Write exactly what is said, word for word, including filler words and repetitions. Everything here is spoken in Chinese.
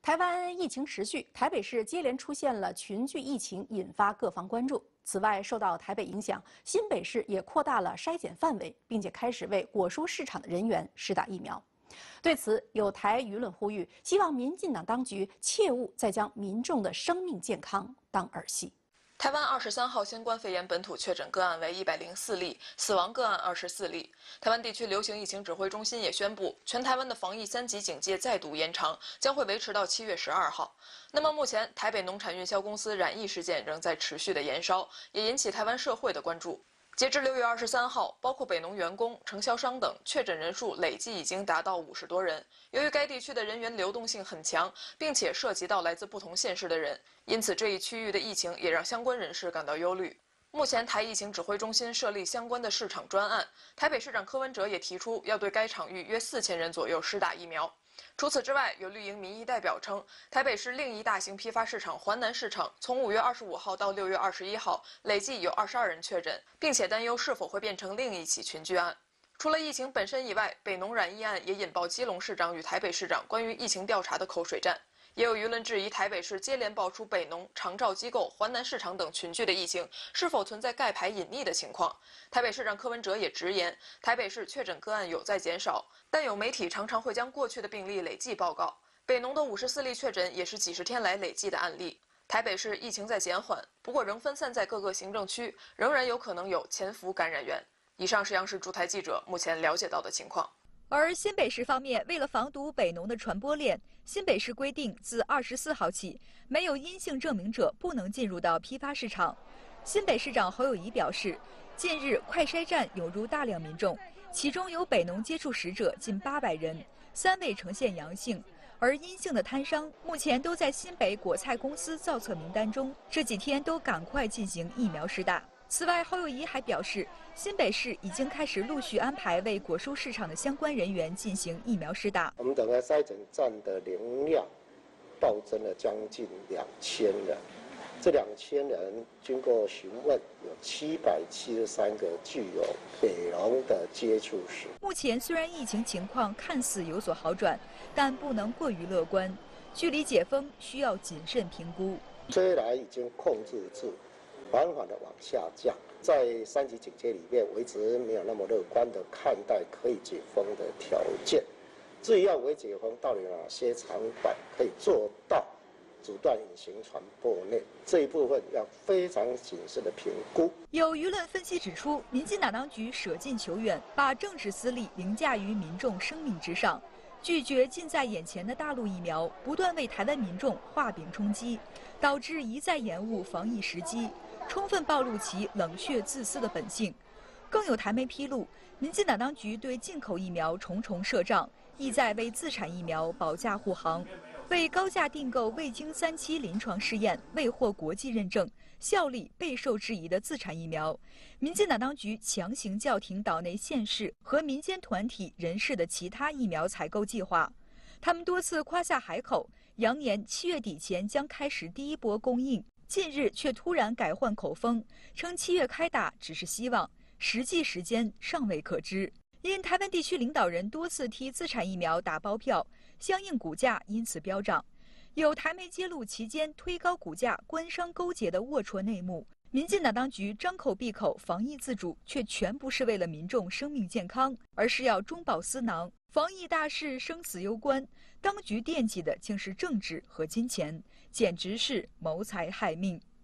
台湾疫情持续，台北市接连出现了群聚疫情，引发各方关注。此外，受到台北影响，新北市也扩大了筛检范围，并且开始为果蔬市场的人员施打疫苗。对此，有台舆论呼吁，希望民进党当局切勿再将民众的生命健康当儿戏。 台湾二十三号新冠肺炎本土确诊个案为一百零四例，死亡个案二十四例。台湾地区流行疫情指挥中心也宣布，全台湾的防疫三级警戒再度延长，将会维持到七月十二号。那么目前台北农产运销公司染疫事件仍在持续的延烧，也引起台湾社会的关注。 截至六月二十三号，包括北农员工、承销商等确诊人数累计已经达到五十多人。由于该地区的人员流动性很强，并且涉及到来自不同县市的人，因此这一区域的疫情也让相关人士感到忧虑。目前，台疫情指挥中心设立相关的市场专案，台北市长柯文哲也提出要对该场域约四千人左右施打疫苗。 除此之外，有绿营民意代表称，台北市另一大型批发市场环南市场，从五月二十五号到六月二十一号，累计有二十二人确诊，并且担忧是否会变成另一起群聚案。除了疫情本身以外，北农染疫案也引爆基隆市长与台北市长关于疫情调查的口水战。 也有舆论质疑台北市接连爆出北农、长照机构、环南市场等群聚的疫情，是否存在盖牌隐匿的情况？台北市长柯文哲也直言，台北市确诊个案有在减少，但有媒体常常会将过去的病例累计报告。北农的五十四例确诊也是几十天来累计的案例。台北市疫情在减缓，不过仍分散在各个行政区，仍然有可能有潜伏感染源。以上是央视驻台记者目前了解到的情况。 而新北市方面，为了防堵北农的传播链，新北市规定自二十四号起，没有阴性证明者不能进入到批发市场。新北市长侯友宜表示，近日快筛站涌入大量民众，其中有北农接触史者近八百人，三位呈现阳性，而阴性的摊商目前都在新北果菜公司造册名单中，这几天都赶快进行疫苗施打。 此外，侯友宜还表示，新北市已经开始陆续安排为果蔬市场的相关人员进行疫苗施打。 我们整个筛检站的容量暴增了将近两千人，这两千人经过询问，有七百七十三个具有北农的接触史。 目前虽然疫情情况看似有所好转，但不能过于乐观，距离解封需要谨慎评估。 虽然已经控制住。 缓缓的往下降，在三级警戒里面，我一直没有那么乐观的看待可以解封的条件。至于要微解封，到底有哪些场馆可以做到阻断隐形传播链，这一部分要非常谨慎的评估。 有舆论分析指出，民进党当局舍近求远，把政治私利凌驾于民众生命之上。 拒绝近在眼前的大陆疫苗，不断为台湾民众画饼充饥，导致一再延误防疫时机，充分暴露其冷血自私的本性。更有台媒披露，民进党当局对进口疫苗重重设障，意在为自产疫苗保驾护航，为高价订购未经三期临床试验、未获国际认证、效力备受质疑的自产疫苗。 民进党当局强行叫停岛内县市和民间团体人士的其他疫苗采购计划，他们多次夸下海口，扬言七月底前将开始第一波供应，近日却突然改换口风，称七月开打只是希望，实际时间尚未可知。因台湾地区领导人多次替自产疫苗打包票，相应股价因此飙涨。有台媒揭露其间推高股价、官商勾结的龌龊内幕。 民进党当局张口闭口防疫自主，却全不是为了民众生命健康，而是要中饱私囊。防疫大事生死攸关，当局惦记的竟是政治和金钱，简直是谋财害命。